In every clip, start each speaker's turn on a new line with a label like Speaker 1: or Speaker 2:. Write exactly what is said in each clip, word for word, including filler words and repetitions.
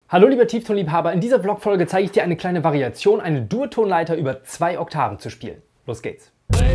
Speaker 1: Hallo lieber Tieftonliebhaber, in dieser Vlogfolge zeige ich dir eine kleine Variation, eine Dur-Tonleiter über zwei Oktaven zu spielen. Los geht's!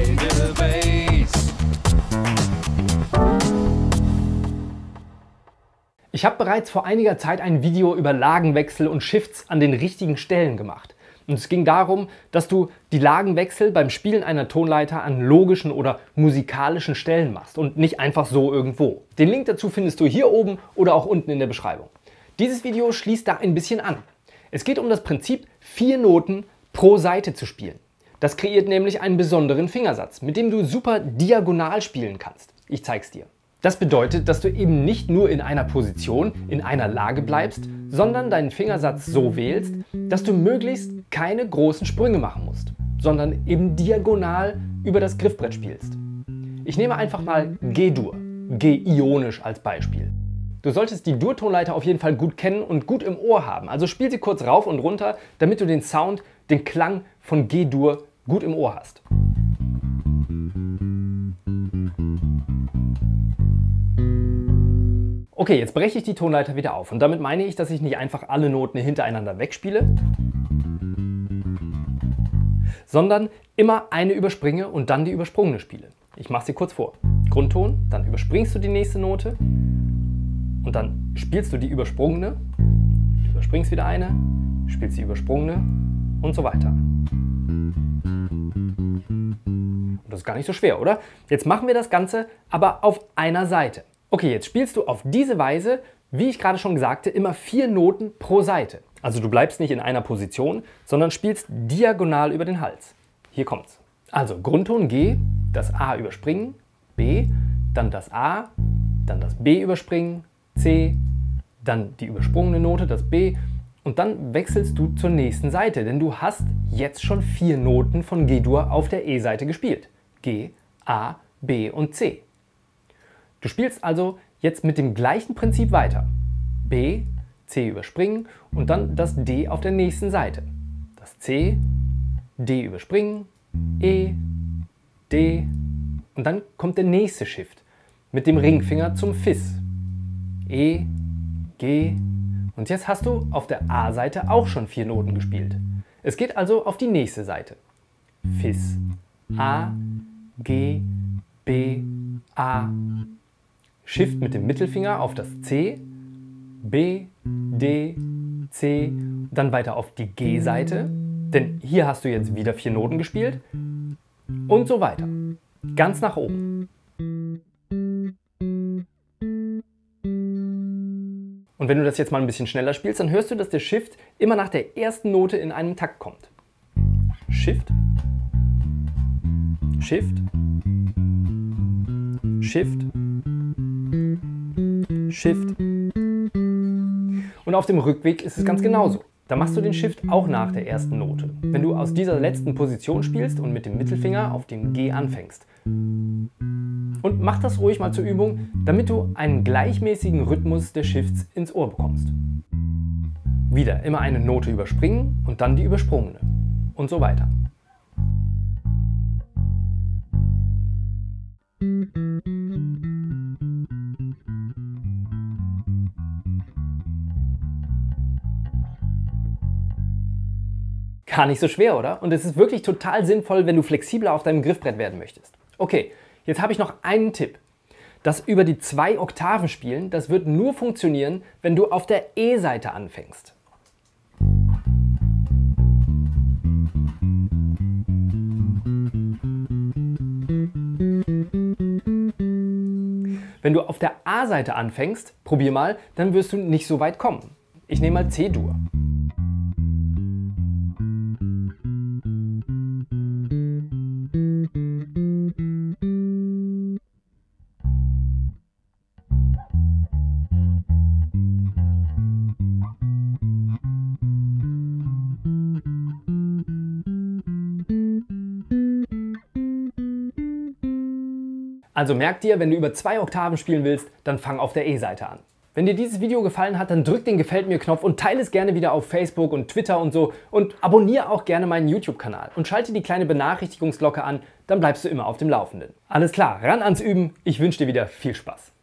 Speaker 1: Ich habe bereits vor einiger Zeit ein Video über Lagenwechsel und Shifts an den richtigen Stellen gemacht. Und es ging darum, dass du die Lagenwechsel beim Spielen einer Tonleiter an logischen oder musikalischen Stellen machst und nicht einfach so irgendwo. Den Link dazu findest du hier oben oder auch unten in der Beschreibung. Dieses Video schließt da ein bisschen an. Es geht um das Prinzip, vier Noten pro Seite zu spielen. Das kreiert nämlich einen besonderen Fingersatz, mit dem du super diagonal spielen kannst. Ich zeig's dir. Das bedeutet, dass du eben nicht nur in einer Position, in einer Lage bleibst, sondern deinen Fingersatz so wählst, dass du möglichst keine großen Sprünge machen musst, sondern eben diagonal über das Griffbrett spielst. Ich nehme einfach mal G-Dur, G-ionisch als Beispiel. Du solltest die Dur-Tonleiter auf jeden Fall gut kennen und gut im Ohr haben, also spiel sie kurz rauf und runter, damit du den Sound, den Klang von G-Dur gut im Ohr hast. Okay, jetzt breche ich die Tonleiter wieder auf und damit meine ich, dass ich nicht einfach alle Noten hintereinander wegspiele, sondern immer eine überspringe und dann die übersprungene spiele. Ich mache sie kurz vor. Grundton, dann überspringst du die nächste Note und dann spielst du die übersprungene, du überspringst wieder eine, spielst die übersprungene und so weiter. Und das ist gar nicht so schwer, oder? Jetzt machen wir das Ganze aber auf einer Seite. Okay, jetzt spielst du auf diese Weise, wie ich gerade schon sagte, immer vier Noten pro Seite. Also du bleibst nicht in einer Position, sondern spielst diagonal über den Hals. Hier kommt's. Also Grundton G, das A überspringen, B, dann das A, dann das B überspringen, C, dann die übersprungene Note, das B, und dann wechselst du zur nächsten Seite, denn du hast jetzt schon vier Noten von G-Dur auf der E-Seite gespielt. G, A, B und C. Du spielst also jetzt mit dem gleichen Prinzip weiter. B, C überspringen und dann das D auf der nächsten Seite. Das C, D überspringen, E, D und dann kommt der nächste Shift mit dem Ringfinger zum Fis. E, G und jetzt hast du auf der A-Seite auch schon vier Noten gespielt. Es geht also auf die nächste Seite. Fis, A, G, B, A. Shift mit dem Mittelfinger auf das C, B, D, C, dann weiter auf die G-Seite, denn hier hast du jetzt wieder vier Noten gespielt und so weiter, ganz nach oben. Und wenn du das jetzt mal ein bisschen schneller spielst, dann hörst du, dass der Shift immer nach der ersten Note in einem Takt kommt. Shift, Shift, Shift, Shift. Und auf dem Rückweg ist es ganz genauso. Da machst du den Shift auch nach der ersten Note. Wenn du aus dieser letzten Position spielst und mit dem Mittelfinger auf dem G anfängst. Und mach das ruhig mal zur Übung, damit du einen gleichmäßigen Rhythmus der Shifts ins Ohr bekommst. Wieder immer eine Note überspringen und dann die übersprungene. Und so weiter. Gar nicht so schwer, oder? Und es ist wirklich total sinnvoll, wenn du flexibler auf deinem Griffbrett werden möchtest. Okay, jetzt habe ich noch einen Tipp. Das über die zwei Oktaven spielen, das wird nur funktionieren, wenn du auf der E-Seite anfängst. Wenn du auf der A-Seite anfängst, probier mal, dann wirst du nicht so weit kommen. Ich nehme mal C-Dur. Also merk dir, wenn du über zwei Oktaven spielen willst, dann fang auf der E-Seite an. Wenn dir dieses Video gefallen hat, dann drück den Gefällt mir Knopf und teile es gerne wieder auf Facebook und Twitter und so und abonniere auch gerne meinen YouTube-Kanal und schalte die kleine Benachrichtigungsglocke an, dann bleibst du immer auf dem Laufenden. Alles klar, ran ans Üben, ich wünsche dir wieder viel Spaß.